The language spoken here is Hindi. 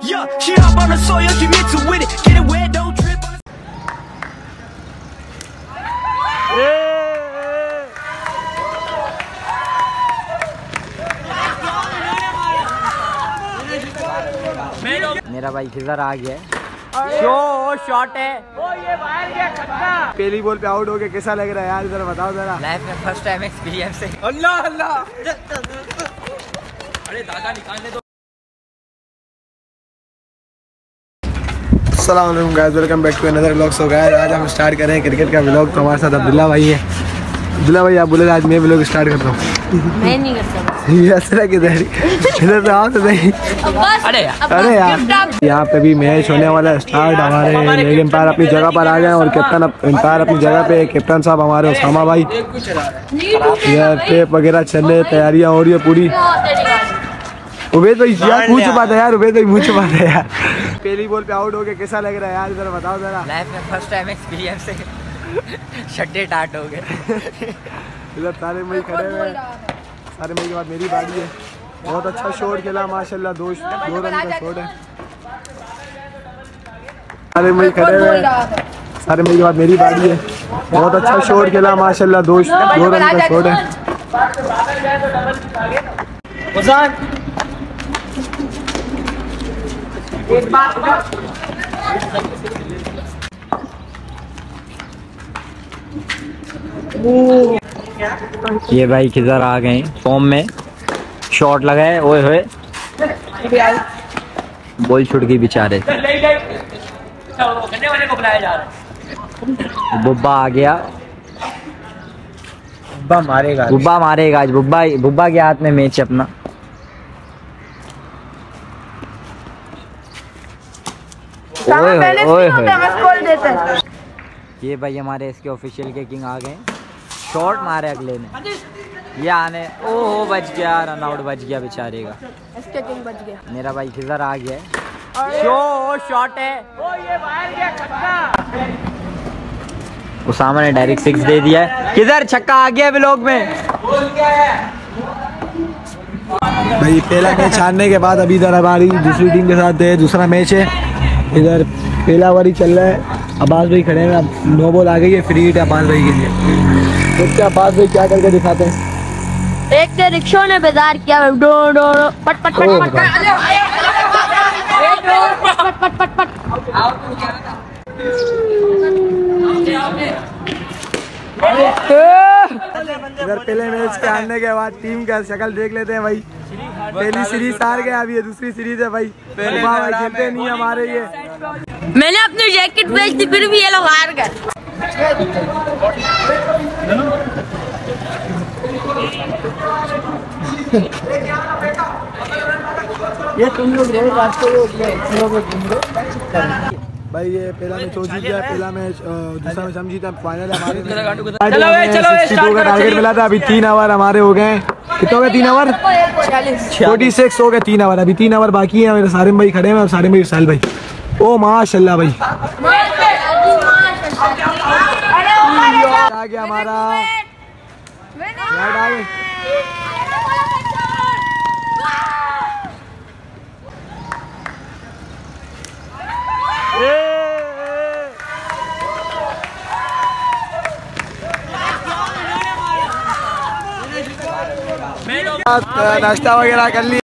Yeah, she hop on the soil, she mix it with it. Get it wet, don't trip on मेरा भाई किधर आ गया है। शॉट है। ओ ये बाहर गया खत्ता। पहली बॉल पे आउट हो गया, कैसा लग रहा है यार, इधर बताओ जरा। लाइफ में फर्स्ट टाइम एक्सपीरियंस है। अल्लाह अल्लाह। अरे दादा निकालने दो। अस्सलाम वालेकुम guys, welcome back to another vlog. So guys आज हम स्टार्ट कर रहे हैं क्रिकेट का व्लॉग। तो हमारे साथ अब्दुल्ला भाई है। अब्दुल्ला भाई आप बोले आज मैं व्लॉग स्टार्ट करता हूँ। मैं नहीं करता। ये असरा किधर इधर से आओ तो सही। अरे यार यहाँ पे भी मैच होने वाला है स्टार्ट। हमारे लेग एम्पायर अपनी जगह पर आ गए और कैप्टन एम्पायर अपनी जगह पे। कैप्टन साहब हमारे उसामा भाई। इधर टेप वगैरह चल रहे, तैयारियाँ हो रही है पूरी। उबैद भाई यार पूछ पाता है यार, उबैद भाई पूछ पाता है यार। पहली बॉल पे आउट हो गया, कैसा लग रहा है यार, इधर बताओ जरा। लाइफ में फर्स्ट टाइम एक्सपीरियंस है। शड्डे टाट हो गए। इधर सारे मई खड़े हुए, सारे मई के बाद मेरी बारी है। बहुत अच्छा शॉट खेला माशाल्लाह, दो रन का शॉट है। सारे मई खड़े हुए, सारे मई के बाद मेरी बारी है। बहुत अच्छा शॉट खेला माशाल्लाह, दो रन का शॉट है। ये भाई किधर आ गए फॉर्म में। शॉट लगाए, ओए होए बॉल छूट गई बेचारे। बुब्बा आ गया। बुब्बा मारेगा आज। बुब्बा के हाथ में मैच है अपना। ओए ये भाई हमारे इसके ऑफिशियल के किंग आ गए। शॉट मारे अगले ने, ये आने ओहो बच गया, रन आउट बच गया बेचारे का। इसके किंग बच गया। मेरा भाई किधर आ गया है। शॉट है। ओ ये बाहर गया खत्ता। उसामा ने डायरेक्ट 6 दे दिया है। किधर छक्का आ गया व्लॉग में। भाई पहला मैच हारने के बाद अभी इधर हमारी दूसरी टीम के साथ दूसरा मैच है। इधर पहला ओवर ही चल रहा है। अब्बास भाई खड़े हैं, अब 9 बॉल आ गई है, फ्री हिट है अब्बास भाई के लिए। तो अब्बास भाई क्या करके दिखाते हैं। एक ने रिक्शा ने बेजार किया। डो डो पट पट पट पट पट पट पट। इधर पहले मैच के हारने के बाद टीम का शक्ल देख लेते हैं भाई। पहली सीरीज हार गए, अभी ये दूसरी सीरीज है भाई। भाई खेलते नहीं हमारे ये। मैंने अपनी जैकेट बेच दी, फिर भी ये लोग हार गए। ये तुम लोग भाई ये पहला मैच हो चुका है। पहला मैच दूसरा मैच हम जीता, फाइनल हमारे। चलो का टारगेट मिला था, अभी 3 ओवर हमारे हो गए। कितने हो गए 3 ओवर? 46 हो गए 3 ओवर। अभी 3 ओवर बाकी है। मेरे सारे भाई खड़े हैं और सारे भाई साहिल भाई। ओ माशाल्लाह भाई आ गया हमारा। नाश्ता वगैरह कर लिया।